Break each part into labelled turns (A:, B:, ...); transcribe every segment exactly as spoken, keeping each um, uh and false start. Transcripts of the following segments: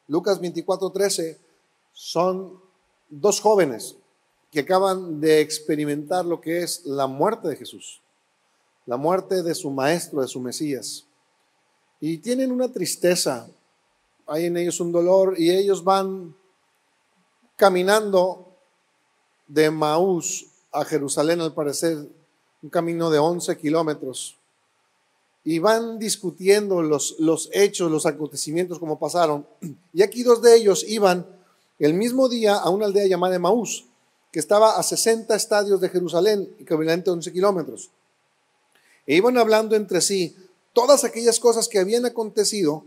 A: Lucas veinticuatro trece, son dos jóvenes que acaban de experimentar lo que es la muerte de Jesús, la muerte de su maestro, de su Mesías. Y tienen una tristeza, hay en ellos un dolor, y ellos van caminando de Emaús a Jerusalén, al parecer, un camino de once kilómetros. Y van discutiendo los, los hechos, los acontecimientos como pasaron. Y aquí dos de ellos iban el mismo día a una aldea llamada Emaús, que estaba a sesenta estadios de Jerusalén, equivalente a once kilómetros. E iban hablando entre sí todas aquellas cosas que habían acontecido.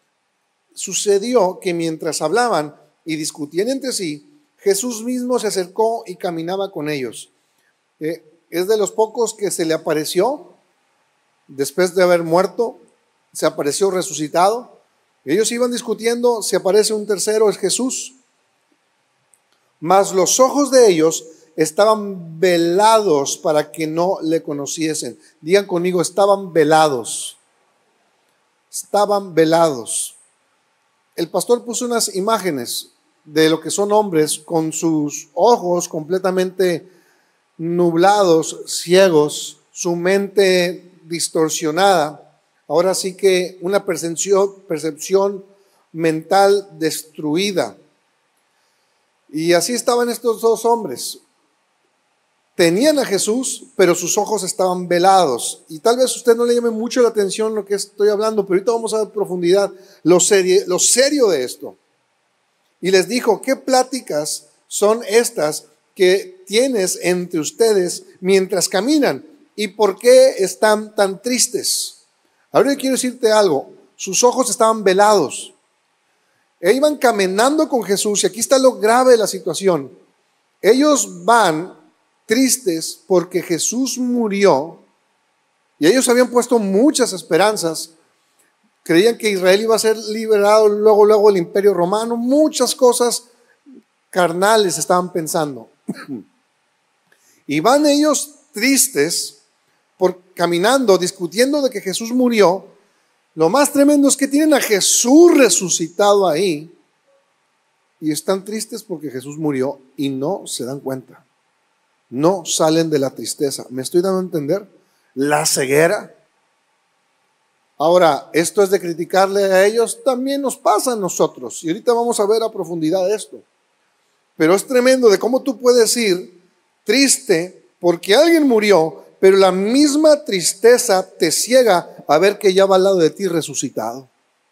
A: Sucedió que mientras hablaban y discutían entre sí, Jesús mismo se acercó y caminaba con ellos. Eh, es de los pocos que se le apareció después de haber muerto, se apareció resucitado. Ellos iban discutiendo, se aparece un tercero, es Jesús. Mas los ojos de ellos estaban velados para que no le conociesen. Digan conmigo, estaban velados. Estaban velados. El pastor puso unas imágenes de lo que son hombres con sus ojos completamente nublados, ciegos, su mente distorsionada. Ahora sí que una percepción, percepción mental destruida. Y así estaban estos dos hombres. Tenían a Jesús, pero sus ojos estaban velados. Y tal vez a usted no le llame mucho la atención lo que estoy hablando, pero ahorita vamos a ver profundidad lo serio, lo serio de esto. Y les dijo, ¿qué pláticas son estas que tienes entre ustedes mientras caminan? ¿Y por qué están tan tristes? Ahora yo quiero decirte algo, sus ojos estaban velados. E iban caminando con Jesús, y aquí está lo grave de la situación. Ellos van tristes porque Jesús murió, y ellos habían puesto muchas esperanzas. Creían que Israel iba a ser liberado luego, luego el imperio romano. Muchas cosas carnales estaban pensando. Y van ellos tristes por caminando, discutiendo de que Jesús murió. Lo más tremendo es que tienen a Jesús resucitado ahí y están tristes porque Jesús murió y no se dan cuenta. No salen de la tristeza. ¿Me estoy dando a entender? La ceguera. Ahora, esto es de criticarle a ellos, también nos pasa a nosotros. Y ahorita vamos a ver a profundidad esto. Pero es tremendo de cómo tú puedes ir triste porque alguien murió, pero la misma tristeza te ciega a ver que ya va al lado de ti resucitado.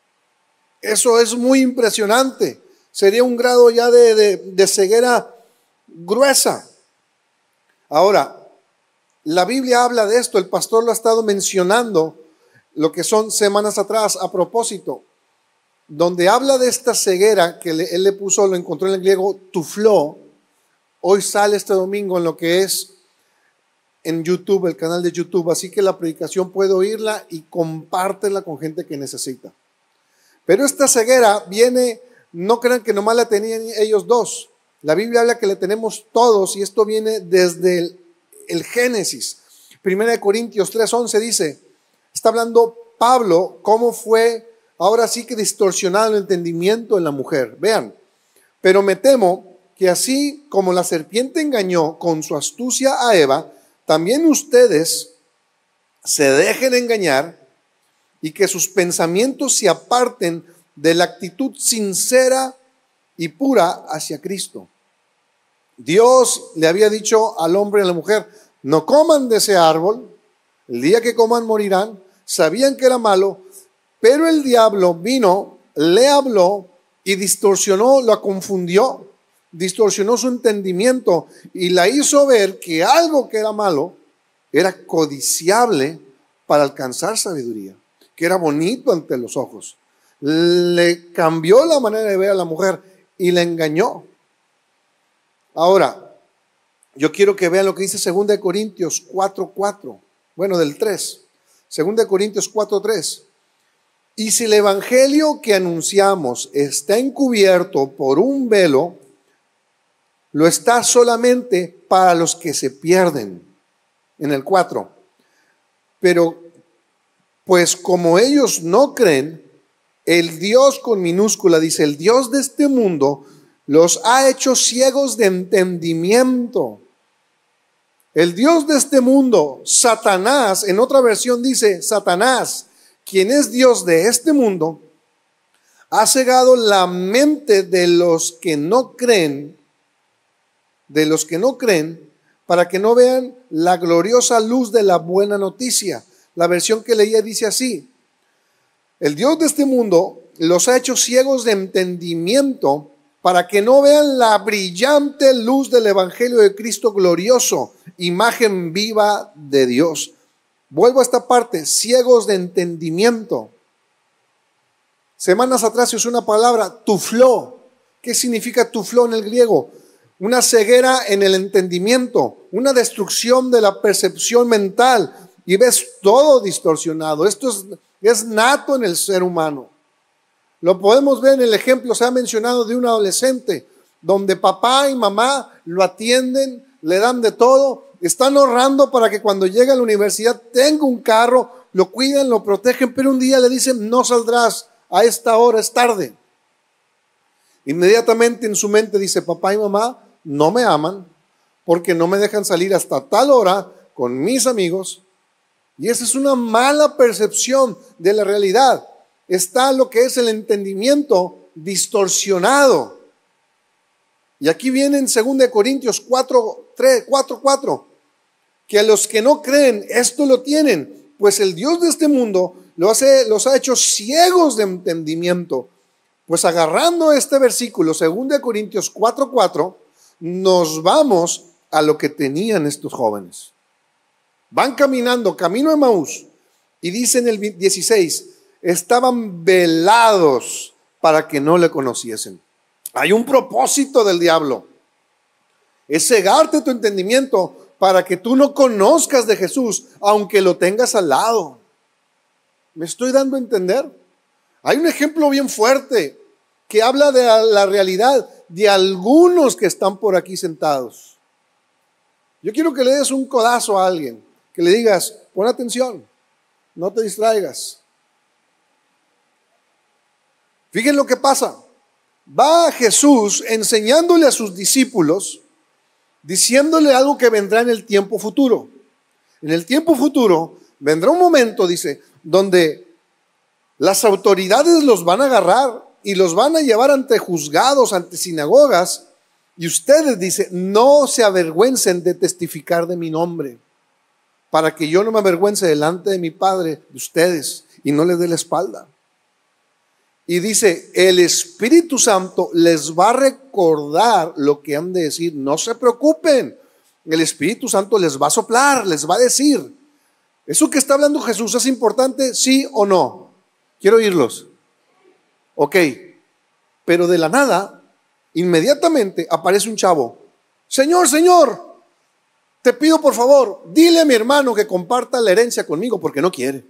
A: Eso es muy impresionante. Sería un grado ya de, de, de ceguera gruesa. Ahora, la Biblia habla de esto, el pastor lo ha estado mencionando lo que son semanas atrás a propósito, donde habla de esta ceguera que le, él le puso, lo encontró en el griego tufló. Hoy sale este domingo en lo que es en YouTube, el canal de YouTube, así que la predicación puede oírla y compártela con gente que necesita. Pero esta ceguera viene, no crean que nomás la tenían ellos dos. La Biblia habla que la tenemos todos y esto viene desde el, el Génesis. Primera de Corintios tres once dice, está hablando Pablo cómo fue ahora sí que distorsionado el entendimiento de la mujer. Vean, pero me temo que así como la serpiente engañó con su astucia a Eva, también ustedes se dejen engañar y que sus pensamientos se aparten de la actitud sincera y pura hacia Cristo. Dios le había dicho al hombre y a la mujer, no coman de ese árbol, el día que coman morirán. Sabían que era malo, pero el diablo vino, le habló y distorsionó, la confundió, distorsionó su entendimiento y la hizo ver que algo que era malo era codiciable para alcanzar sabiduría, que era bonito ante los ojos. Le cambió la manera de ver a la mujer y la engañó. Ahora, yo quiero que vean lo que dice segunda de Corintios cuatro cuatro, bueno, del tres. segunda de Corintios cuatro tres. Y si el evangelio que anunciamos está encubierto por un velo, lo está solamente para los que se pierden. En el cuatro. Pero, pues como ellos no creen, El Dios con minúscula, dice, el Dios de este mundo los ha hecho ciegos de entendimiento. El Dios de este mundo, Satanás, en otra versión dice, Satanás, quien es Dios de este mundo, ha cegado la mente de los que no creen, de los que no creen, para que no vean la gloriosa luz de la buena noticia. La versión que leía dice así: el Dios de este mundo los ha hecho ciegos de entendimiento para que no vean la brillante luz del Evangelio de Cristo glorioso, imagen viva de Dios. Vuelvo a esta parte, ciegos de entendimiento. Semanas atrás se usó una palabra, tufló. ¿Qué significa tufló en el griego? Una ceguera en el entendimiento, una destrucción de la percepción mental, y ves todo distorsionado. Esto es, es nato en el ser humano. Lo podemos ver en el ejemplo, se ha mencionado, de un adolescente, donde papá y mamá lo atienden, le dan de todo, están ahorrando para que cuando llegue a la universidad tenga un carro, lo cuidan, lo protegen, pero un día le dicen, no saldrás a esta hora, es tarde. Inmediatamente en su mente dice, papá y mamá no me aman porque no me dejan salir hasta tal hora con mis amigos. Y esa es una mala percepción de la realidad. Está lo que es el entendimiento distorsionado. Y aquí viene en segunda de Corintios cuatro, tres, cuatro, cuatro, que a los que no creen esto lo tienen, pues el Dios de este mundo lo hace, los ha hecho ciegos de entendimiento. Pues agarrando este versículo, segunda de Corintios cuatro, cuatro, nos vamos a lo que tenían estos jóvenes. Van caminando, camino a Emaús, y dice en el dieciséis, estaban velados para que no le conociesen. Hay un propósito del diablo, es cegarte tu entendimiento para que tú no conozcas de Jesús, aunque lo tengas al lado. ¿Me estoy dando a entender? Hay un ejemplo bien fuerte que habla de la realidad de algunos que están por aquí sentados. Yo quiero que le des un codazo a alguien, que le digas, pon atención, no te distraigas. Fíjense lo que pasa. Va Jesús enseñándole a sus discípulos, diciéndole algo que vendrá en el tiempo futuro. En el tiempo futuro vendrá un momento, dice, donde las autoridades los van a agarrar y los van a llevar ante juzgados, ante sinagogas, y ustedes, dice, no se avergüencen de testificar de mi nombre, para que yo no me avergüence delante de mi Padre de ustedes y no les dé la espalda. Y dice, el Espíritu Santo les va a recordar lo que han de decir. No se preocupen, el Espíritu Santo les va a soplar, les va a decir. ¿Eso que está hablando Jesús es importante, sí o no? Quiero oírlos. Ok, pero de la nada, inmediatamente aparece un chavo. Señor, Señor, te pido por favor, dile a mi hermano que comparta la herencia conmigo porque no quiere.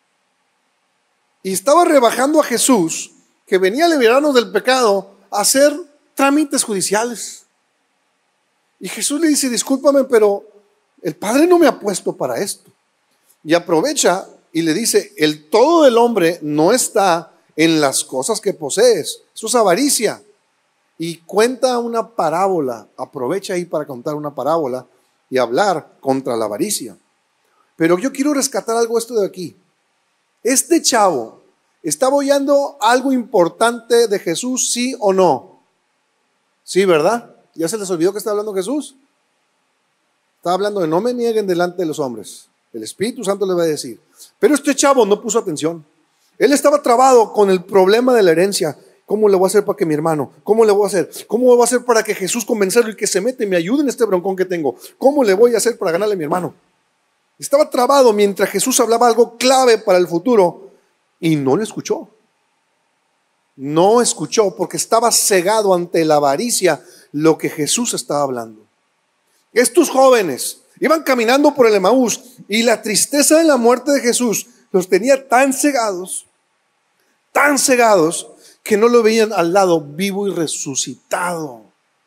A: Y estaba rebajando a Jesús, que venía a liberarnos del pecado, a hacer trámites judiciales. Y Jesús le dice, discúlpame, pero el Padre no me ha puesto para esto. Y aprovecha y le dice, el todo del hombre no está en las cosas que posees. Eso es avaricia. Y cuenta una parábola, aprovecha ahí para contar una parábola y hablar contra la avaricia. Pero yo quiero rescatar algo esto de aquí. Este chavo estaba oyendo algo importante de Jesús, ¿sí o no? Sí, ¿verdad? ¿Ya se les olvidó que está hablando Jesús? Está hablando de no me nieguen delante de los hombres. El Espíritu Santo le va a decir. Pero este chavo no puso atención. Él estaba trabado con el problema de la herencia. ¿Cómo le voy a hacer para que mi hermano? ¿Cómo le voy a hacer? ¿Cómo le voy a hacer para que Jesús convencerlo y que se mete y me ayude en este broncón que tengo? ¿Cómo le voy a hacer para ganarle a mi hermano? Estaba trabado mientras Jesús hablaba algo clave para el futuro y no le escuchó. No escuchó porque estaba cegado ante la avaricia lo que Jesús estaba hablando. Estos jóvenes iban caminando por el Emaús y la tristeza de la muerte de Jesús los tenía tan cegados, tan cegados, que no lo veían al lado vivo y resucitado.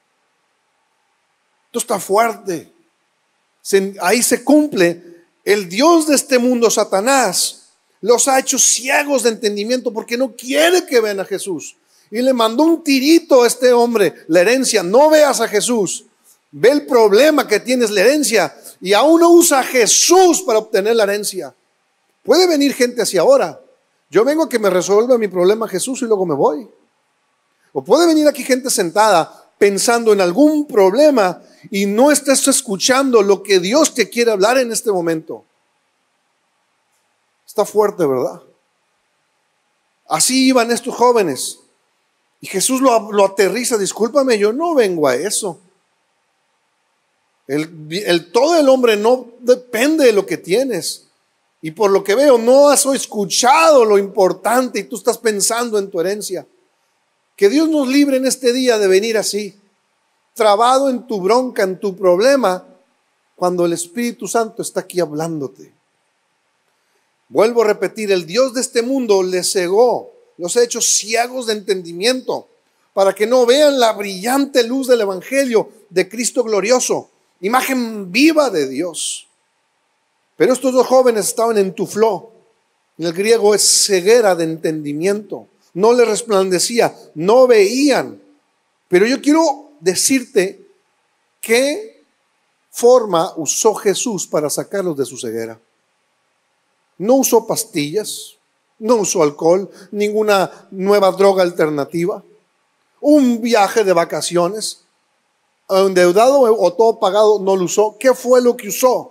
A: Esto está fuerte. Se, ahí se cumple. El Dios de este mundo, Satanás, Los ha hecho ciegos de entendimiento porque no quiere que vean a Jesús. Y le mandó un tirito a este hombre, la herencia. No veas a Jesús. Ve el problema que tienes, la herencia. Y aún no usa a Jesús para obtener la herencia. Puede venir gente así ahora. Yo vengo a que me resuelva mi problema Jesús y luego me voy. O puede venir aquí gente sentada pensando en algún problema y no estás escuchando lo que Dios te quiere hablar en este momento. Está fuerte, ¿verdad? Así iban estos jóvenes. Y Jesús lo, lo aterriza. Discúlpame, yo no vengo a eso. El, el todo el hombre no depende de lo que tienes. Y por lo que veo, no has escuchado lo importante y tú estás pensando en tu herencia. Que Dios nos libre en este día de venir así, trabado en tu bronca, en tu problema, cuando el Espíritu Santo está aquí hablándote. Vuelvo a repetir, el Dios de este mundo les cegó, los ha hecho ciegos de entendimiento, para que no vean la brillante luz del Evangelio de Cristo glorioso, imagen viva de Dios. Pero estos dos jóvenes estaban en tufló. En el griego es ceguera de entendimiento. No les resplandecía, no veían. Pero yo quiero decirte qué forma usó Jesús para sacarlos de su ceguera. No usó pastillas, no usó alcohol, ninguna nueva droga alternativa, un viaje de vacaciones, endeudado o todo pagado, no lo usó. ¿Qué fue lo que usó?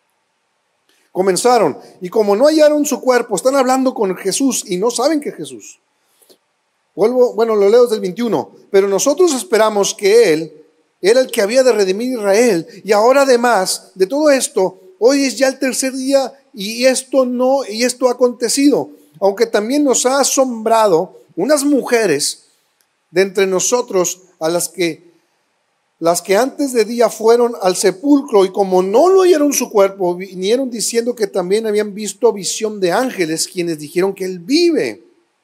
A: Comenzaron, y como no hallaron su cuerpo, están hablando con Jesús y no saben que es Jesús. Vuelvo, bueno, lo leo desde el veintiuno. Pero nosotros esperamos que Él era el que había de redimir a Israel. Y ahora además de todo esto, hoy es ya el tercer día y esto no, y esto ha acontecido. Aunque también nos ha asombrado unas mujeres de entre nosotros a las que, las que antes de día fueron al sepulcro y como no lo oyeron su cuerpo, vinieron diciendo que también habían visto visión de ángeles, quienes dijeron que Él vive.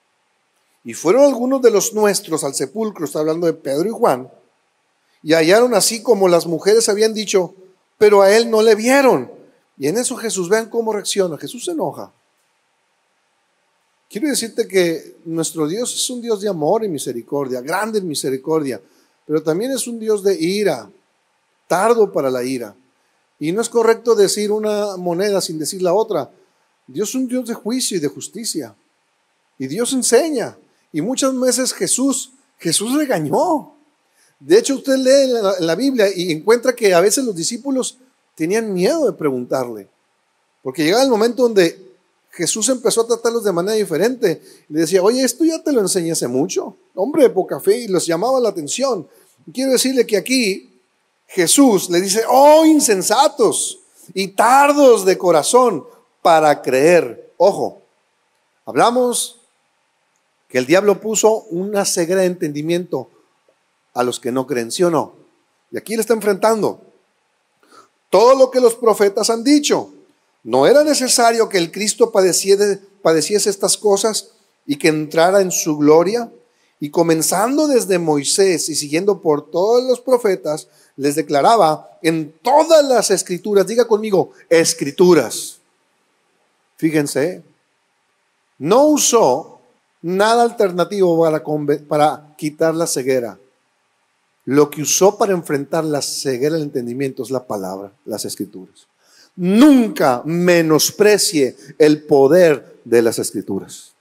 A: Y fueron algunos de los nuestros al sepulcro, está hablando de Pedro y Juan, y hallaron así como las mujeres habían dicho, pero a Él no le vieron. Y en eso Jesús, vean cómo reacciona, Jesús se enoja. Quiero decirte que nuestro Dios es un Dios de amor y misericordia, grande en misericordia, pero también es un Dios de ira, tardo para la ira. Y no es correcto decir una moneda sin decir la otra. Dios es un Dios de juicio y de justicia. Y Dios enseña. Y muchas veces Jesús, Jesús regañó. De hecho, usted lee en la, en la Biblia y encuentra que a veces los discípulos tenían miedo de preguntarle. Porque llegaba el momento donde Jesús empezó a tratarlos de manera diferente. Le decía, oye, esto ya te lo enseñé hace mucho. Hombre de poca fe, y los llamaba la atención. Y quiero decirle que aquí Jesús le dice, oh, insensatos y tardos de corazón para creer. Ojo, hablamos que el diablo puso una ceguera de entendimiento a los que no creen, ¿sí o no? Y aquí le está enfrentando. Todo lo que los profetas han dicho. ¿No era necesario que el Cristo padeciese, padeciese estas cosas y que entrara en su gloria? Y comenzando desde Moisés y siguiendo por todos los profetas, les declaraba en todas las escrituras, diga conmigo, escrituras. Fíjense, no usó nada alternativo para, para quitar la ceguera. Lo que usó para enfrentar la ceguera del entendimiento es la palabra, las escrituras. Nunca menosprecie el poder de las escrituras.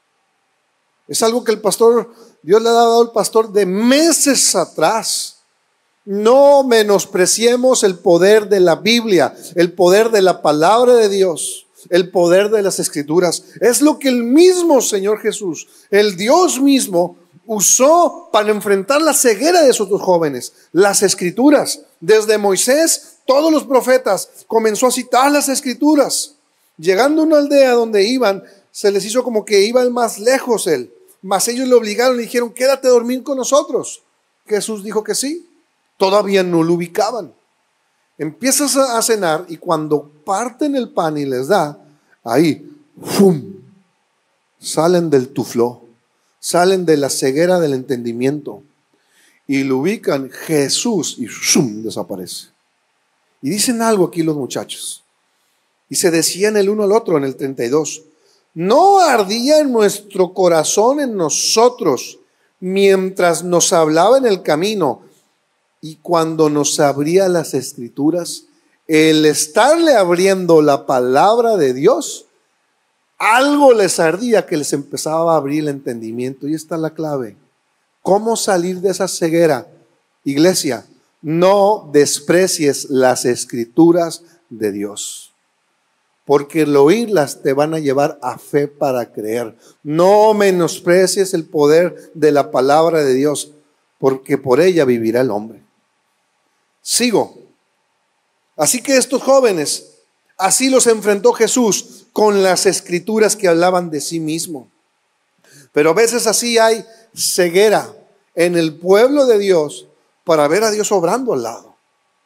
A: Es algo que el pastor, Dios le ha dado al pastor de meses atrás. No menospreciemos el poder de la Biblia, el poder de la palabra de Dios, el poder de las escrituras. Es lo que el mismo Señor Jesús, el Dios mismo, usó para enfrentar la ceguera de esos dos jóvenes. Las escrituras, desde Moisés, todos los profetas, comenzó a citar las escrituras. Llegando a una aldea donde iban, se les hizo como que iba más lejos él, mas ellos le obligaron y dijeron, quédate a dormir con nosotros. Jesús dijo que sí, todavía no lo ubicaban. Empiezas a cenar y cuando parten el pan y les da, ahí, ¡fum!, salen del tufló, salen de la ceguera del entendimiento y lo ubican Jesús y ¡fum!, desaparece. Y dicen algo aquí los muchachos. Y se decían el uno al otro en el treinta y dos, ¿no ardía en nuestro corazón en nosotros mientras nos hablaba en el camino y cuando nos abría las escrituras? El estarle abriendo la palabra de Dios, algo les ardía que les empezaba a abrir el entendimiento. Y esta es la clave. ¿Cómo salir de esa ceguera? Iglesia, no desprecies las escrituras de Dios, porque el oírlas te van a llevar a fe para creer. No menosprecies el poder de la palabra de Dios, porque por ella vivirá el hombre. Sigo. Así que estos jóvenes, así los enfrentó Jesús con las escrituras que hablaban de sí mismo. Pero a veces así hay ceguera en el pueblo de Dios para ver a Dios obrando al lado.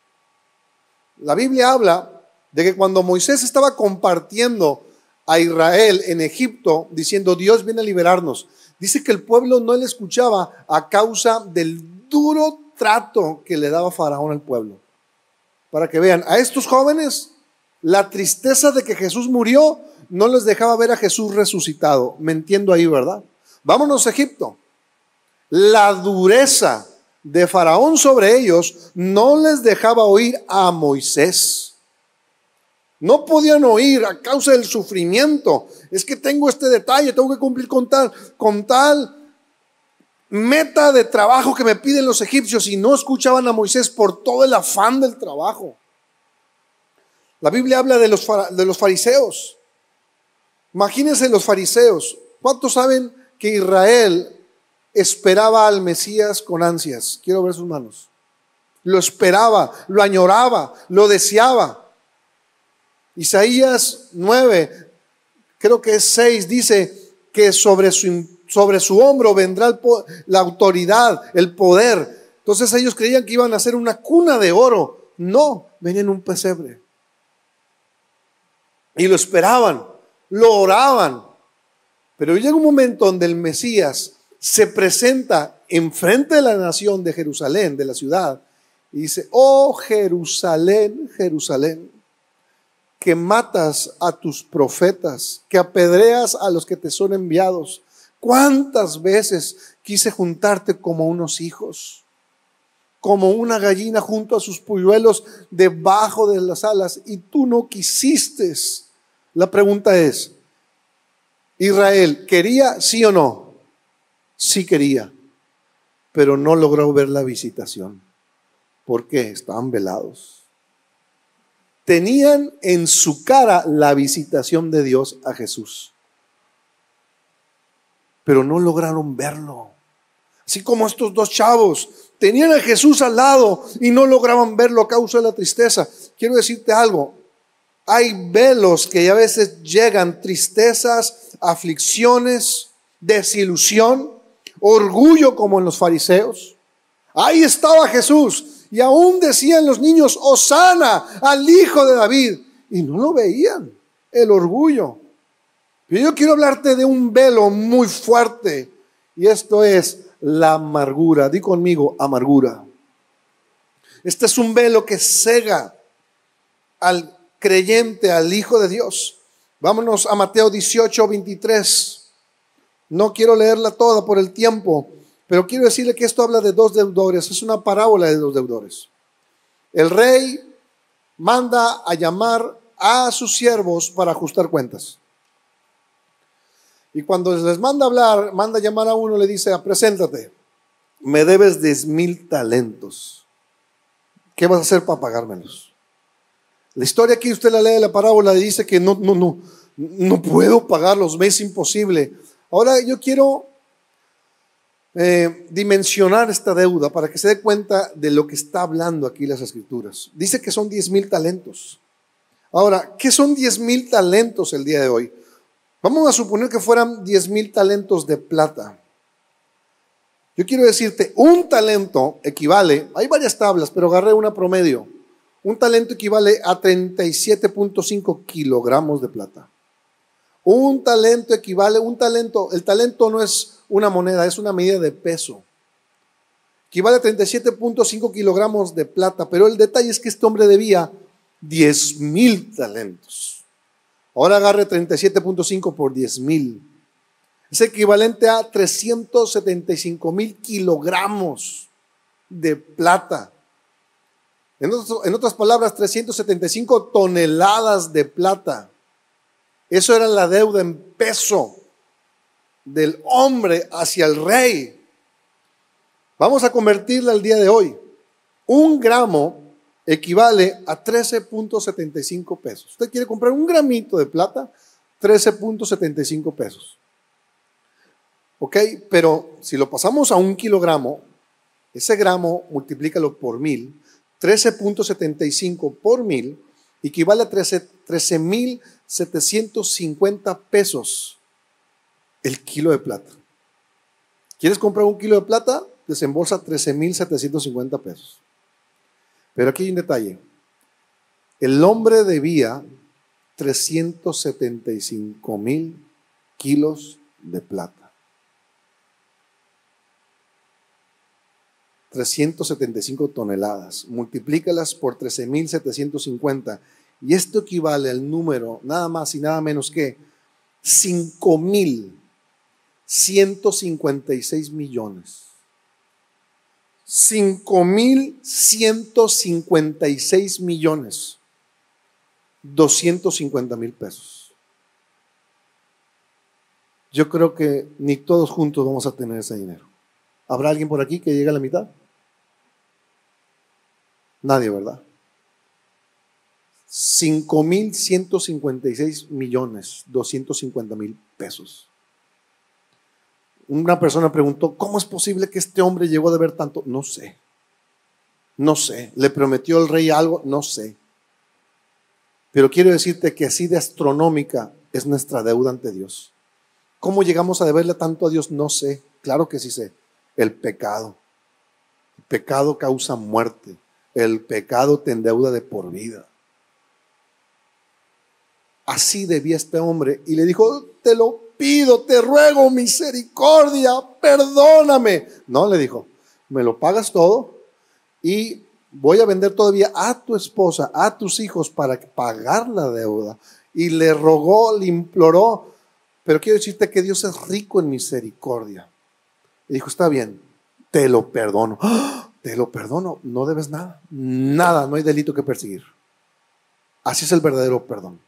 A: La Biblia habla de que cuando Moisés estaba compartiendo a Israel en Egipto, diciendo Dios viene a liberarnos, dice que el pueblo no le escuchaba a causa del duro trato que le daba Faraón al pueblo. Para que vean, a estos jóvenes la tristeza de que Jesús murió no les dejaba ver a Jesús resucitado. Me entiendo ahí, ¿verdad? Vámonos a Egipto. La dureza de Faraón sobre ellos no les dejaba oír a Moisés. No podían oír a causa del sufrimiento. Es que tengo este detalle, tengo que cumplir con tal, con tal meta de trabajo que me piden los egipcios, y no escuchaban a Moisés por todo el afán del trabajo. La Biblia habla de los, de los fariseos. Imagínense los fariseos. ¿Cuántos saben que Israel esperaba al Mesías con ansias? Quiero ver sus manos. Lo esperaba, lo añoraba, lo deseaba. Isaías nueve, creo que es seis, dice que sobre su Sobre su hombro vendrá el la autoridad, el poder. Entonces ellos creían que iban a hacer una cuna de oro. No, venía en un pesebre. Y lo esperaban, lo oraban. Pero llega un momento donde el Mesías se presenta enfrente de la nación de Jerusalén, de la ciudad, y dice: oh Jerusalén, Jerusalén, que matas a tus profetas, que apedreas a los que te son enviados. ¿Cuántas veces quise juntarte como unos hijos, como una gallina junto a sus polluelos debajo de las alas, y tú no quisiste? La pregunta es, Israel, ¿quería sí o no? Sí quería, pero no logró ver la visitación. ¿Por qué? Estaban velados. Tenían en su cara la visitación de Dios a Jesús, pero no lograron verlo. Así como estos dos chavos tenían a Jesús al lado y no lograban verlo a causa de la tristeza. Quiero decirte algo, hay velos que a veces llegan, tristezas, aflicciones, desilusión, orgullo, como en los fariseos. Ahí estaba Jesús y aún decían los niños: Hosana al Hijo de David, y no lo veían, el orgullo. Pero yo quiero hablarte de un velo muy fuerte, y esto es la amargura. Di conmigo, amargura. Este es un velo que cega al creyente, al Hijo de Dios. Vámonos a Mateo dieciocho, veintitrés. No quiero leerla toda por el tiempo, pero quiero decirle que esto habla de dos deudores. Es una parábola de dos deudores. El rey manda a llamar a sus siervos para ajustar cuentas. Y cuando les manda a hablar, manda a llamar a uno, le dice: preséntate, me debes diez mil talentos. ¿Qué vas a hacer para pagármelos? La historia aquí, usted la lee, la parábola, y dice que no, no, no, no puedo pagarlos, me es imposible. Ahora yo quiero eh, dimensionar esta deuda para que se dé cuenta de lo que está hablando aquí las Escrituras. Dice que son diez mil talentos. Ahora, ¿qué son diez mil talentos el día de hoy? Vamos a suponer que fueran diez mil talentos de plata. Yo quiero decirte, un talento equivale, hay varias tablas, pero agarré una promedio. Un talento equivale a treinta y siete punto cinco kilogramos de plata. Un talento equivale, un talento, el talento no es una moneda, es una medida de peso. Equivale a treinta y siete punto cinco kilogramos de plata, pero el detalle es que este hombre debía diez mil talentos. Ahora agarre treinta y siete punto cinco por diez mil. Es equivalente a trescientos setenta y cinco mil kilogramos de plata. En, otros, en otras palabras, trescientos setenta y cinco toneladas de plata. Eso era la deuda en peso del hombre hacia el rey. Vamos a convertirla al día de hoy. Un gramo equivale a trece punto setenta y cinco pesos. Usted quiere comprar un gramito de plata, trece punto setenta y cinco pesos. Ok, pero si lo pasamos a un kilogramo, ese gramo multiplícalo por mil, trece punto setenta y cinco por mil equivale a trece mil setecientos cincuenta pesos el kilo de plata. ¿Quieres comprar un kilo de plata? Desembolsa trece mil setecientos cincuenta pesos. Pero aquí hay un detalle. El hombre debía trescientos setenta y cinco mil kilos de plata. trescientas setenta y cinco toneladas. Multiplícalas por trece mil setecientos cincuenta. Y esto equivale al número nada más y nada menos que cinco mil ciento cincuenta y seis millones. cinco mil ciento cincuenta y seis millones doscientos cincuenta mil pesos. Yo creo que ni todos juntos vamos a tener ese dinero. ¿Habrá alguien por aquí que llegue a la mitad? Nadie, ¿verdad? cinco mil ciento cincuenta y seis millones doscientos cincuenta mil pesos. Una persona preguntó, ¿cómo es posible que este hombre llegó a deber tanto? No sé, no sé. ¿Le prometió el rey algo? No sé. Pero quiero decirte que así de astronómica es nuestra deuda ante Dios. ¿Cómo llegamos a deberle tanto a Dios? No sé. Claro que sí sé. El pecado. El pecado causa muerte. El pecado te endeuda de por vida. Así debía este hombre. Y le dijo, te lo pido, te ruego misericordia, perdóname. No, le dijo, me lo pagas todo y voy a vender todavía a tu esposa, a tus hijos para pagar la deuda. Y le rogó, le imploró, pero quiero decirte que Dios es rico en misericordia. Y dijo, está bien, te lo perdono. ¡Ah! Te lo perdono, no debes nada, nada, no hay delito que perseguir. Así es el verdadero perdón.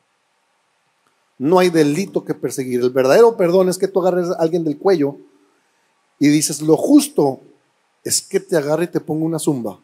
A: No hay delito que perseguir. El verdadero perdón es que tú agarres a alguien del cuello y dices, lo justo es que te agarre y te ponga una zumba.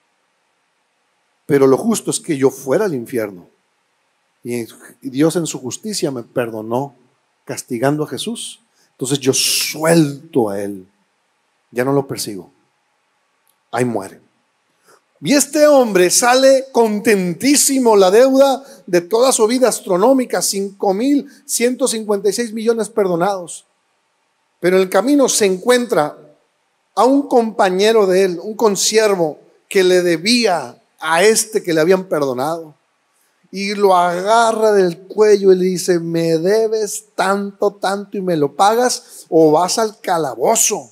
A: Pero lo justo es que yo fuera al infierno. Y Dios en su justicia me perdonó castigando a Jesús. Entonces yo suelto a él. Ya no lo persigo. Ahí muere. Y este hombre sale contentísimo, la deuda de toda su vida astronómica, cinco mil ciento cincuenta y seis millones perdonados. Pero en el camino se encuentra a un compañero de él, un consiervo que le debía a este que le habían perdonado. Y lo agarra del cuello y le dice, me debes tanto, tanto y me lo pagas o vas al calabozo.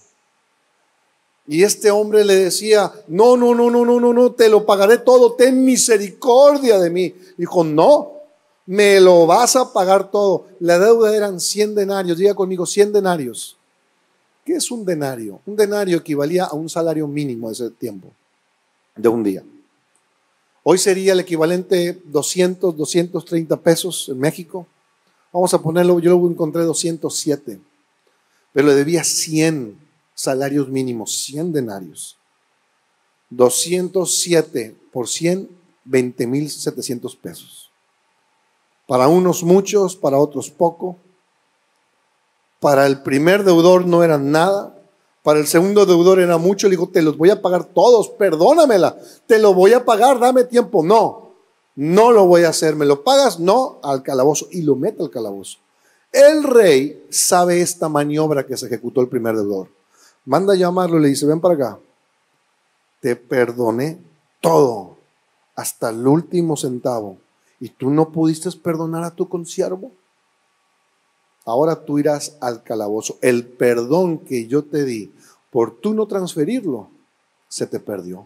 A: Y este hombre le decía, no, no, no, no, no, no, no, te lo pagaré todo, ten misericordia de mí. Dijo, no, me lo vas a pagar todo. La deuda eran cien denarios, diga conmigo, cien denarios. ¿Qué es un denario? Un denario equivalía a un salario mínimo de ese tiempo, de un día. Hoy sería el equivalente doscientos, doscientos treinta pesos en México. Vamos a ponerlo, yo lo encontré doscientos siete, pero le debía cien salarios mínimos, cien denarios. doscientos siete por cien, veinte mil setecientos pesos. Para unos muchos, para otros poco. Para el primer deudor no era nada. Para el segundo deudor era mucho. Le dijo, te los voy a pagar todos, perdónamela. Te lo voy a pagar, dame tiempo. No, no lo voy a hacer. ¿Me lo pagas? No, al calabozo. Y lo mete al calabozo. El rey sabe esta maniobra que se ejecutó el primer deudor. Manda a llamarlo y le dice, ven para acá. Te perdoné todo, hasta el último centavo. ¿Y tú no pudiste perdonar a tu consiervo? Ahora tú irás al calabozo. El perdón que yo te di por tú no transferirlo, se te perdió.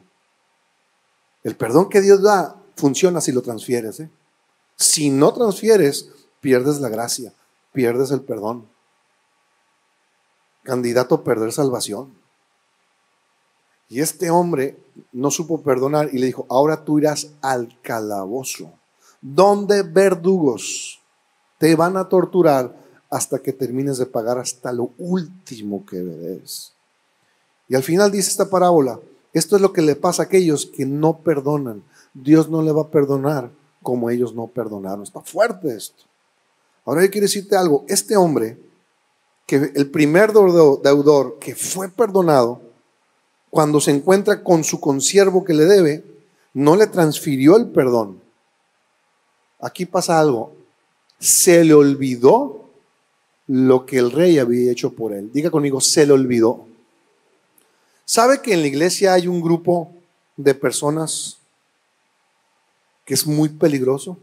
A: El perdón que Dios da funciona si lo transfieres, ¿eh? Si no transfieres, pierdes la gracia, pierdes el perdón. Candidato a perder salvación. Y este hombre no supo perdonar y le dijo, ahora tú irás al calabozo, donde verdugos te van a torturar hasta que termines de pagar hasta lo último que debes. Y al final dice esta parábola, esto es lo que le pasa a aquellos que no perdonan. Dios no le va a perdonar como ellos no perdonaron. Está fuerte esto. Ahora yo quiero decirte algo, este hombre, que el primer deudor que fue perdonado, cuando se encuentra con su consiervo que le debe, no le transfirió el perdón. Aquí pasa algo, se le olvidó lo que el rey había hecho por él. Diga conmigo, se le olvidó. ¿Sabe que en la iglesia hay un grupo de personas que es muy peligroso?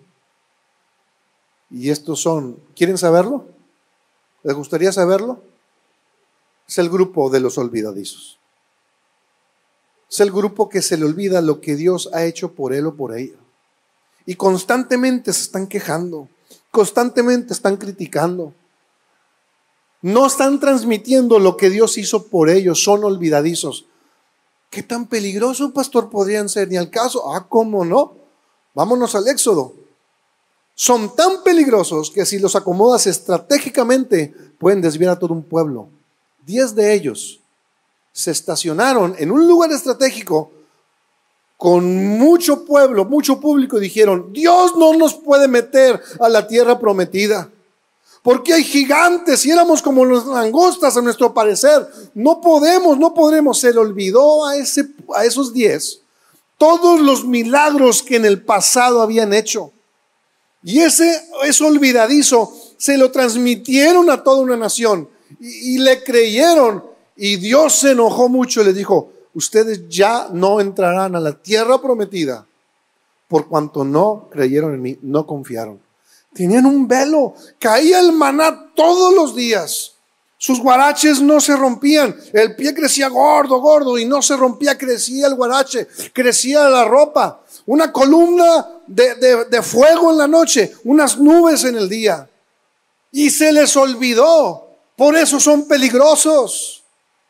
A: Y estos son, ¿quieren saberlo? ¿Les gustaría saberlo? Es el grupo de los olvidadizos. Es el grupo que se le olvida lo que Dios ha hecho por él o por ella. Y constantemente se están quejando, constantemente están criticando. No están transmitiendo lo que Dios hizo por ellos, son olvidadizos. ¿Qué tan peligroso, pastor, podrían ser? Ni al caso. Ah, ¿cómo no? Vámonos al Éxodo. Son tan peligrosos que si los acomodas estratégicamente pueden desviar a todo un pueblo. Diez de ellos se estacionaron en un lugar estratégico con mucho pueblo, mucho público y dijeron, Dios no nos puede meter a la tierra prometida porque hay gigantes y éramos como las langostas a nuestro parecer. No podemos, no podremos. Se le olvidó a, ese, a esos diez todos los milagros que en el pasado habían hecho. Y ese es olvidadizo, se lo transmitieron a toda una nación y, y le creyeron y Dios se enojó mucho y le dijo, ustedes ya no entrarán a la tierra prometida por cuanto no creyeron en mí, no confiaron. Tenían un velo, caía el maná todos los días, sus guaraches no se rompían, el pie crecía gordo, gordo y no se rompía, crecía el guarache, crecía la ropa. Una columna de, de, de fuego en la noche, unas nubes en el día. Y se les olvidó. Por eso son peligrosos.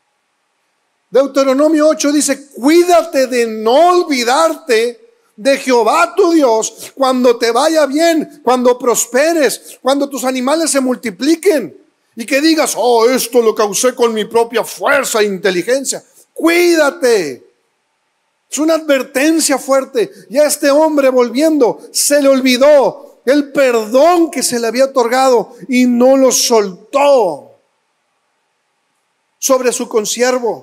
A: Deuteronomio ocho dice, cuídate de no olvidarte de Jehová tu Dios cuando te vaya bien, cuando prosperes, cuando tus animales se multipliquen. Y que digas, oh, esto lo causé con mi propia fuerza e inteligencia. Cuídate. Es una advertencia fuerte. Y a este hombre volviendo, se le olvidó el perdón que se le había otorgado y no lo soltó sobre su consiervo.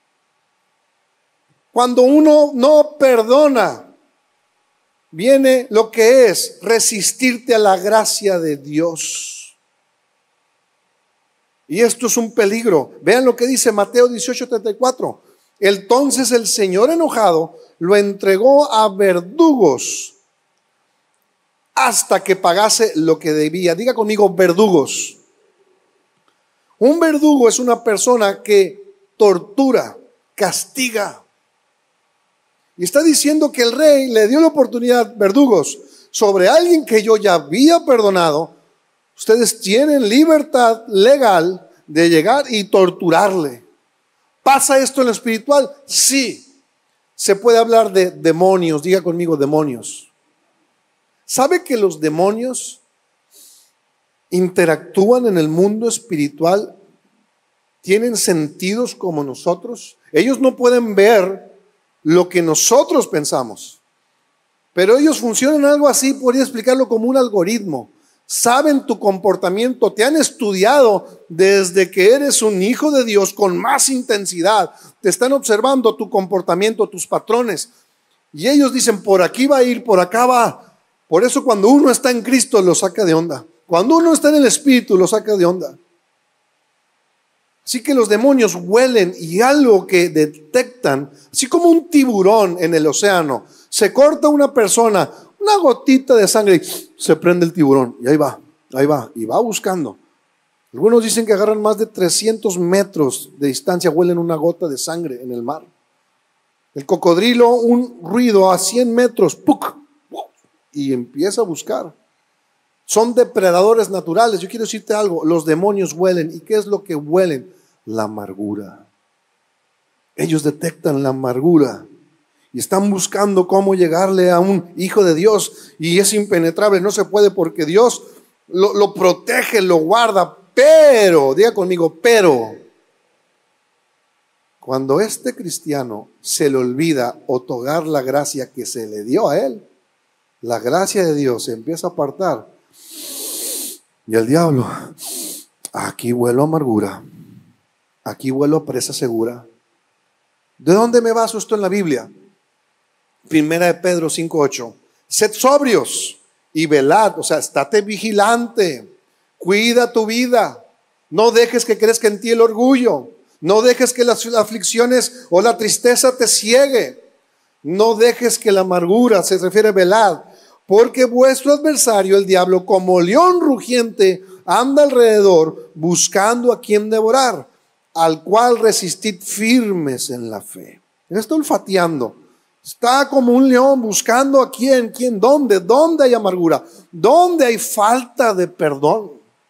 A: Cuando uno no perdona, viene lo que es resistirte a la gracia de Dios. Y esto es un peligro. Vean lo que dice Mateo dieciocho treinta y cuatro. Entonces el Señor enojado lo entregó a verdugos hasta que pagase lo que debía. Diga conmigo, verdugos. Un verdugo es una persona que tortura, castiga. Y está diciendo que el rey le dio la oportunidad, verdugos, sobre alguien que yo ya había perdonado. Ustedes tienen libertad legal de llegar y torturarle. ¿Pasa esto en lo espiritual? Sí. Se puede hablar de demonios. Diga conmigo, demonios. ¿Sabe que los demonios interactúan en el mundo espiritual? ¿Tienen sentidos como nosotros? Ellos no pueden ver lo que nosotros pensamos, pero ellos funcionan algo así, podría explicarlo como un algoritmo. Saben tu comportamiento, te han estudiado desde que eres un hijo de Dios con más intensidad, te están observando tu comportamiento, tus patrones, y ellos dicen, por aquí va a ir, por acá va. Por eso cuando uno está en Cristo lo saca de onda, cuando uno está en el Espíritu lo saca de onda. Así que los demonios huelen y algo que detectan, así como un tiburón en el océano, se corta una persona, una gotita de sangre, y se prende el tiburón y ahí va, ahí va, y va buscando. Algunos dicen que agarran más de trescientos metros de distancia, huelen una gota de sangre en el mar. El cocodrilo, un ruido a cien metros, ¡puc! Y empieza a buscar. Son depredadores naturales. Yo quiero decirte algo, los demonios huelen. ¿Y qué es lo que huelen? La amargura. Ellos detectan la amargura y están buscando cómo llegarle a un hijo de Dios, y es impenetrable, no se puede, porque Dios lo, lo protege, lo guarda. Pero, diga conmigo, pero cuando este cristiano se le olvida otorgar la gracia que se le dio a él, la gracia de Dios se empieza a apartar, y el diablo, aquí huelo a amargura, aquí huelo a presa segura. ¿De dónde me baso esto en la Biblia? Primera de Pedro cinco ocho. Sed sobrios y velad, o sea, estate vigilante, cuida tu vida, no dejes que crezca en ti el orgullo, no dejes que las aflicciones o la tristeza te ciegue, no dejes que la amargura, se refiere a velad, porque vuestro adversario, el diablo, como león rugiente, anda alrededor buscando a quien devorar, al cual resistid firmes en la fe. Está olfateando. Está como un león buscando a quién, quién, dónde, dónde hay amargura, dónde hay falta de perdón.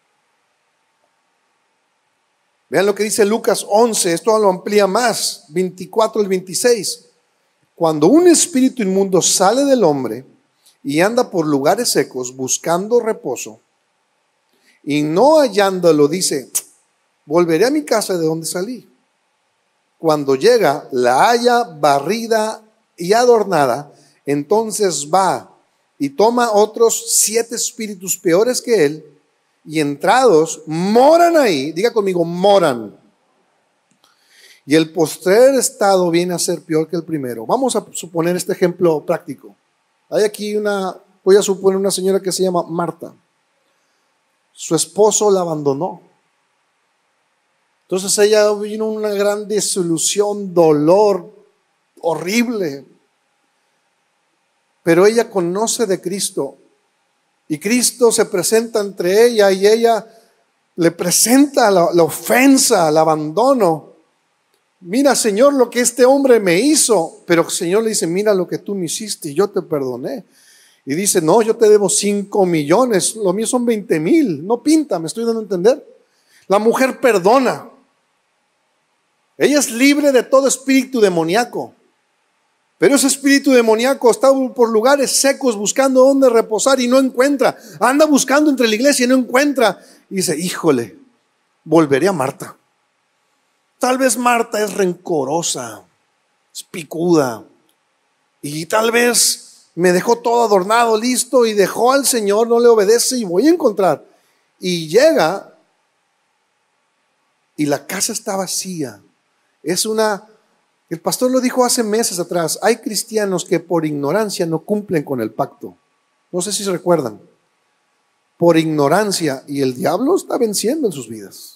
A: Vean lo que dice Lucas once, esto lo amplía más, veinticuatro al veintiséis. Cuando un espíritu inmundo sale del hombre y anda por lugares secos buscando reposo, y no hallándolo, dice: volveré a mi casa de donde salí. Cuando llega, la halla barrida y adornada, entonces va y toma otros siete espíritus peores que él, y entrados moran ahí. Diga conmigo, moran. Y el postrer estado viene a ser peor que el primero. Vamos a suponer este ejemplo práctico. Hay aquí una, voy a suponer una señora que se llama Marta. Su esposo la abandonó. Entonces ella vino una gran desilusión, dolor horrible. Pero ella conoce de Cristo, y Cristo se presenta entre ella, y ella le presenta la, la ofensa, el abandono. Mira, Señor, lo que este hombre me hizo. Pero el Señor le dice: mira lo que tú me hiciste y yo te perdoné. Y dice: no, yo te debo cinco millones, lo mío son veinte mil. No pinta, me estoy dando a entender. La mujer perdona. Ella es libre de todo espíritu demoníaco. Pero ese espíritu demoníaco está por lugares secos buscando dónde reposar y no encuentra. Anda buscando entre la iglesia y no encuentra. Y dice: híjole, volveré a Marta. Tal vez Marta es rencorosa, es picuda, y tal vez me dejó todo adornado, listo, y dejó al Señor, no le obedece, y voy a encontrar. Y llega y la casa está vacía. Es una... El pastor lo dijo hace meses atrás: hay cristianos que por ignorancia no cumplen con el pacto. No sé si se recuerdan. Por ignorancia, y el diablo está venciendo en sus vidas.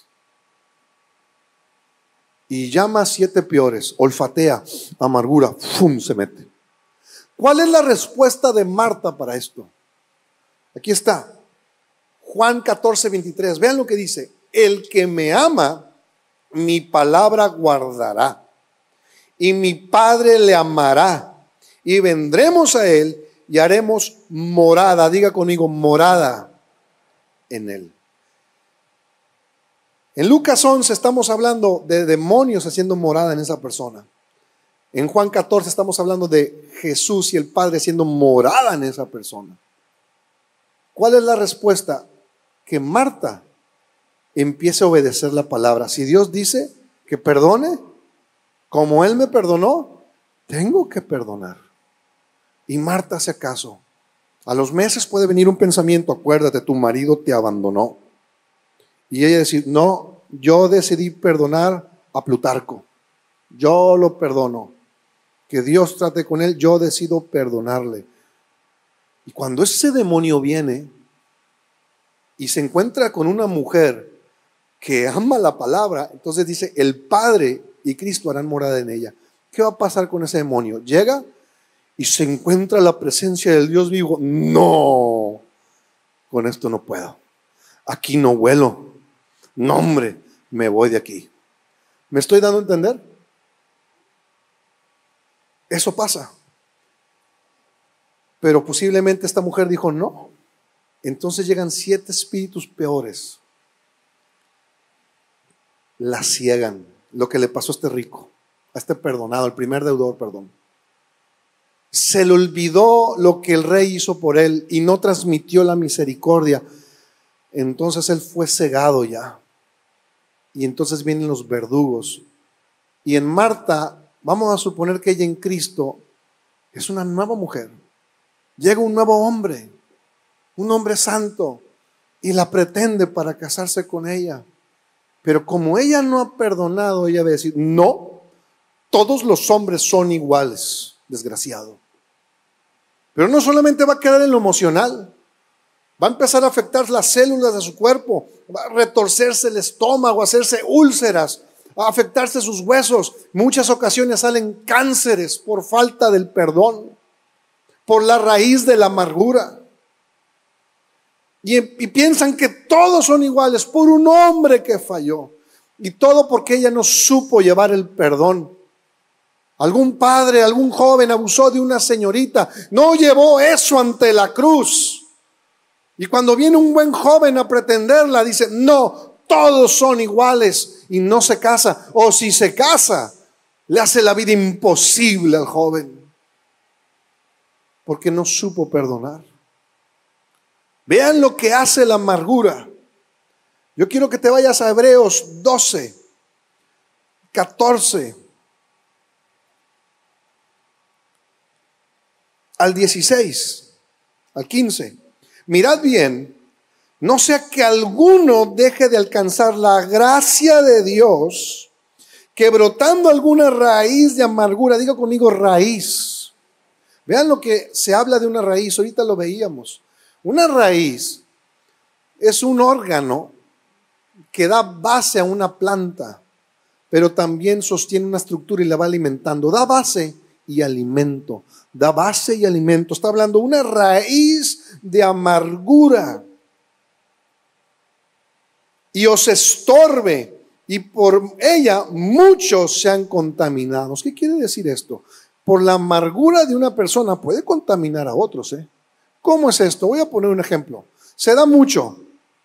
A: Y llama a siete peores, olfatea, amargura, ¡fum!, se mete. ¿Cuál es la respuesta de Marta para esto? Aquí está, Juan catorce, veintitrés. Vean lo que dice: el que me ama, mi palabra guardará, y mi Padre le amará, y vendremos a él y haremos morada. Diga conmigo, morada en él. En Lucas once estamos hablando de demonios haciendo morada en esa persona. En Juan catorce estamos hablando de Jesús y el Padre haciendo morada en esa persona. ¿Cuál es la respuesta? Que Marta empiece a obedecer la palabra. Si Dios dice que perdone, como Él me perdonó, tengo que perdonar. Y Marta hace caso. A los meses puede venir un pensamiento: acuérdate, tu marido te abandonó. Y ella decir: no, yo decidí perdonar a Plutarco. Yo lo perdono. Que Dios trate con él, yo decido perdonarle. Y cuando ese demonio viene y se encuentra con una mujer que ama la palabra, entonces dice: el Padre y Cristo harán morada en ella. ¿Qué va a pasar con ese demonio? Llega y se encuentra la presencia del Dios vivo. No, con esto no puedo. Aquí no vuelo. No, hombre, me voy de aquí. ¿Me estoy dando a entender? Eso pasa. Pero posiblemente esta mujer dijo: no, Entonces llegan siete espíritus peores. La ciegan. Lo que le pasó a este rico, a este perdonado, el primer deudor, perdón. Se le olvidó lo que el rey hizo por él y no transmitió la misericordia. Entonces él fue cegado ya. Y entonces vienen los verdugos. Y en Marta, vamos a suponer que ella en Cristo es una nueva mujer. Llega un nuevo hombre, un hombre santo, y la pretende para casarse con ella. Pero como ella no ha perdonado, ella va a decir, no, todos los hombres son iguales, desgraciado. Pero no solamente va a quedar en lo emocional, va a empezar a afectar las células de su cuerpo, va a retorcerse el estómago, a hacerse úlceras, a afectarse sus huesos. Muchas ocasiones salen cánceres por falta del perdón, por la raíz de la amargura. Y, y piensan que todos son iguales por un hombre que falló. Y todo porque ella no supo llevar el perdón. Algún padre, algún joven abusó de una señorita, no llevó eso ante la cruz. Y cuando viene un buen joven a pretenderla, dice, no, todos son iguales, y no se casa. O si se casa, le hace la vida imposible al joven, porque no supo perdonar. Vean lo que hace la amargura. Yo quiero que te vayas a Hebreos doce, catorce al dieciséis, al quince. Mirad bien, no sea que alguno deje de alcanzar la gracia de Dios, que brotando alguna raíz de amargura, diga conmigo raíz. Vean lo que se habla de una raíz, ahorita lo veíamos. Una raíz es un órgano que da base a una planta, pero también sostiene una estructura y la va alimentando. Da base y alimento, da base y alimento. Está hablando una raíz de amargura. Y os estorbe, y por ella muchos se han contaminado. ¿Qué quiere decir esto? Por la amargura de una persona puede contaminar a otros, ¿eh? ¿Cómo es esto? Voy a poner un ejemplo. Se da mucho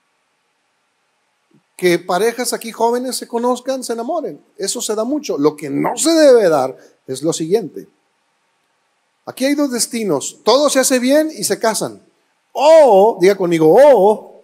A: que parejas aquí jóvenes se conozcan, se enamoren. Eso se da mucho. Lo que no se debe dar es lo siguiente. Aquí hay dos destinos. Todo se hace bien y se casan. O, diga conmigo, o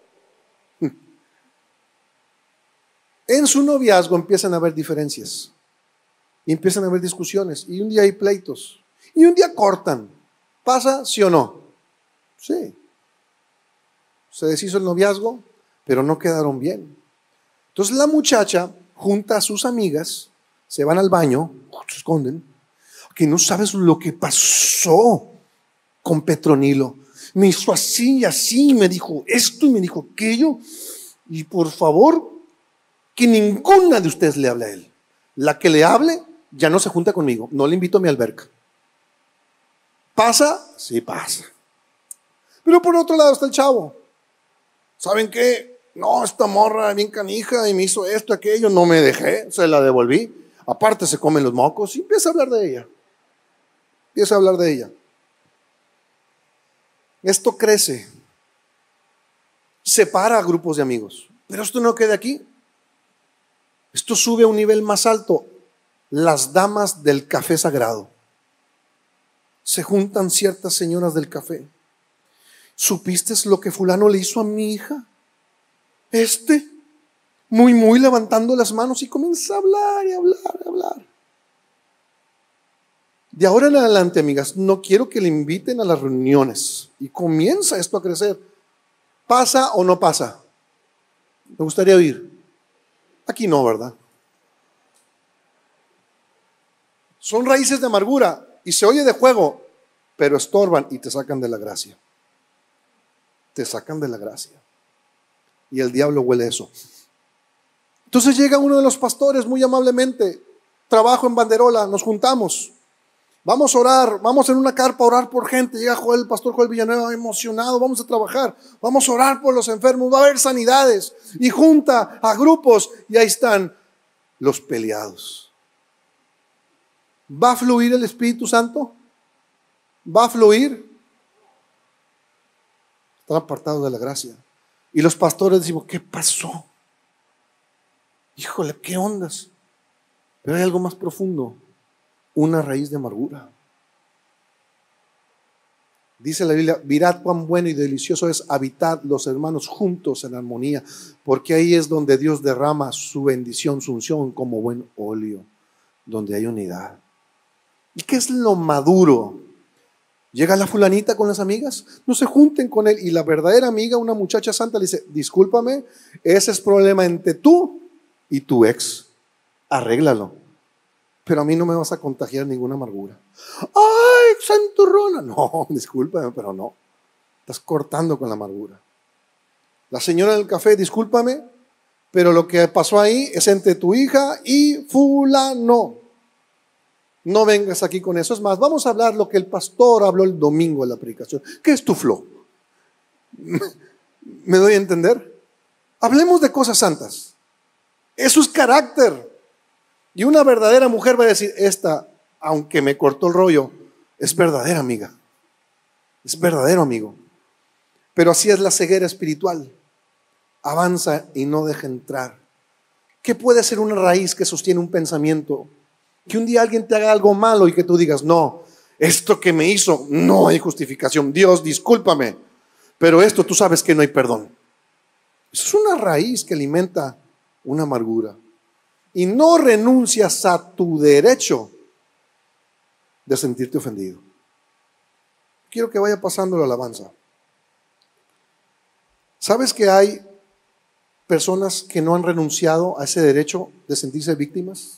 A: en su noviazgo empiezan a haber diferencias. Y empiezan a haber discusiones. Y un día hay pleitos. Y un día cortan. ¿Pasa, sí o no? Sí. Se deshizo el noviazgo, pero no quedaron bien. Entonces la muchacha junta a sus amigas, se van al baño, se esconden, que no sabes lo que pasó con Petronilo. Me hizo así y así, me dijo esto y me dijo aquello. Y por favor, que ninguna de ustedes le hable a él. La que le hable, ya no se junta conmigo. No le invito a mi alberca. ¿Pasa? Sí pasa. Pero por otro lado está el chavo. ¿Saben qué? No, esta morra bien canija y me hizo esto, aquello, no me dejé, se la devolví. Aparte se comen los mocos y empieza a hablar de ella. Empieza a hablar de ella. Esto crece. Separa a grupos de amigos. Pero esto no queda aquí. Esto sube a un nivel más alto. Las damas del café sagrado. Se juntan ciertas señoras del café. ¿Supiste lo que fulano le hizo a mi hija? Este, muy, muy levantando las manos y comienza a hablar y hablar y hablar. De ahora en adelante, amigas, no quiero que le inviten a las reuniones. Y comienza esto a crecer. ¿Pasa o no pasa? Me gustaría oír. Aquí no, ¿verdad? Son raíces de amargura y se oye de juego, pero estorban y te sacan de la gracia. Te sacan de la gracia. Y el diablo huele eso. Entonces llega uno de los pastores muy amablemente. Trabajo en Banderola, nos juntamos. Vamos a orar, vamos en una carpa a orar por gente. Llega Joel, el pastor Joel Villanueva, emocionado, vamos a trabajar. Vamos a orar por los enfermos, va a haber sanidades. Y junta a grupos y ahí están los peleados. ¿Va a fluir el Espíritu Santo? ¿Va a fluir? Están apartados de la gracia. Y los pastores decimos, ¿qué pasó? Híjole, ¿qué ondas? Pero hay algo más profundo, una raíz de amargura. Dice la Biblia, mirad cuán bueno y delicioso es habitar los hermanos juntos en armonía, porque ahí es donde Dios derrama su bendición, su unción como buen óleo, donde hay unidad. ¿Y qué es lo maduro? Llega la fulanita con las amigas, no se junten con él. Y la verdadera amiga, una muchacha santa, le dice, discúlpame, ese es problema entre tú y tu ex, arréglalo. Pero a mí no me vas a contagiar ninguna amargura. ¡Ay, santurrona! No, discúlpame, pero no. Estás cortando con la amargura. La señora del café, discúlpame, pero lo que pasó ahí es entre tu hija y fulano. No vengas aquí con eso. Es más, vamos a hablar lo que el pastor habló el domingo en la predicación. ¿Qué es tu flow? ¿Me doy a entender? Hablemos de cosas santas. Eso es carácter. Y una verdadera mujer va a decir, esta, aunque me cortó el rollo, es verdadera amiga. Es verdadero amigo. Pero así es la ceguera espiritual. Avanza y no deja entrar. ¿Qué puede ser una raíz que sostiene un pensamiento? Que un día alguien te haga algo malo y que tú digas, no, esto que me hizo, no hay justificación. Dios, discúlpame, pero esto tú sabes que no hay perdón. Eso es una raíz que alimenta una amargura. Y no renuncias a tu derecho de sentirte ofendido. Quiero que vaya pasando la alabanza. ¿Sabes que hay personas que no han renunciado a ese derecho de sentirse víctimas?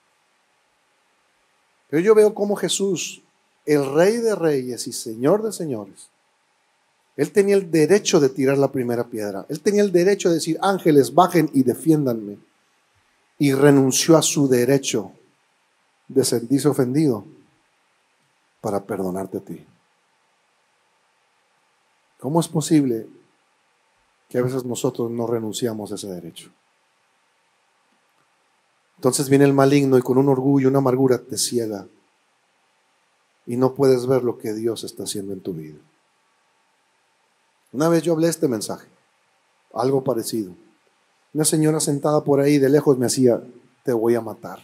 A: Pero yo veo cómo Jesús, el Rey de Reyes y Señor de Señores, Él tenía el derecho de tirar la primera piedra. Él tenía el derecho de decir, ángeles, bajen y defiéndanme. Y renunció a su derecho de sentirse ofendido para perdonarte a ti. ¿Cómo es posible que a veces nosotros no renunciamos a ese derecho? Entonces viene el maligno y con un orgullo, una amargura te ciega y no puedes ver lo que Dios está haciendo en tu vida. Una vez yo hablé este mensaje, algo parecido. Una señora sentada por ahí de lejos me hacía, te voy a matar.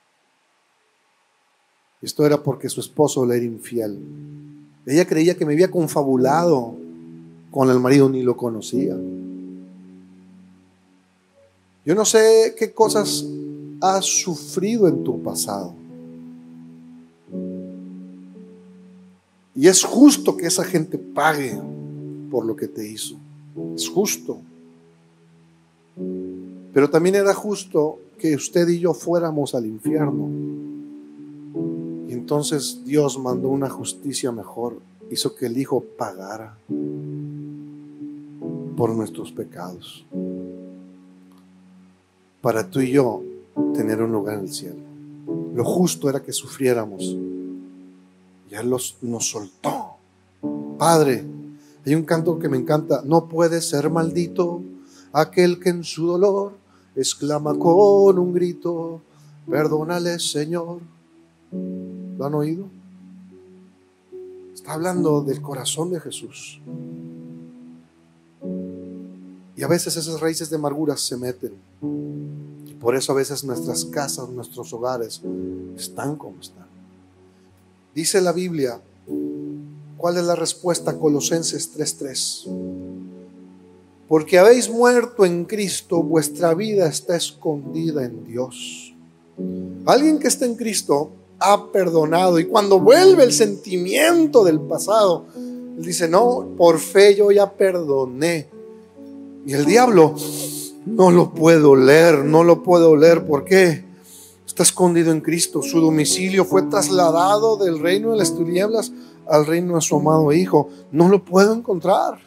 A: Esto era porque su esposo le era infiel. Ella creía que me había confabulado con el marido, ni lo conocía. Yo no sé qué cosas has sufrido en tu pasado. Y es justo que esa gente pague por lo que te hizo. Es justo. Pero también era justo que usted y yo fuéramos al infierno. Y entonces Dios mandó una justicia mejor. Hizo que el Hijo pagara por nuestros pecados, para tú y yo tener un lugar en el cielo. Lo justo era que sufriéramos. Y Él los, nos soltó. Padre, hay un canto que me encanta. No puede ser maldito aquel que en su dolor exclama con un grito, perdónale, Señor. ¿Lo han oído? Está hablando del corazón de Jesús. Y a veces esas raíces de amargura se meten. Y por eso a veces nuestras casas, nuestros hogares están como están. Dice la Biblia, ¿cuál es la respuesta? Colosenses tres tres. Porque habéis muerto en Cristo, vuestra vida está escondida en Dios. Alguien que está en Cristo ha perdonado, y cuando vuelve el sentimiento del pasado, él dice, no, por fe yo ya perdoné. Y el diablo, no lo puedo leer, no lo puedo leer. ¿Por qué? Está escondido en Cristo. Su domicilio fue trasladado del reino de las tinieblas al reino de su amado Hijo. No lo puedo encontrar.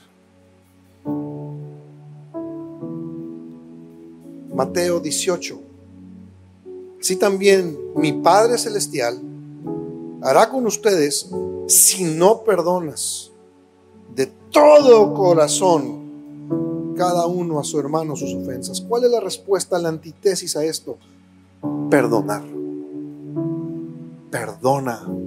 A: Mateo dieciocho. Así también mi Padre Celestial hará con ustedes si no perdonas de todo corazón cada uno a su hermano sus ofensas. ¿Cuál es la respuesta, la antítesis a esto? Perdonar. Perdona.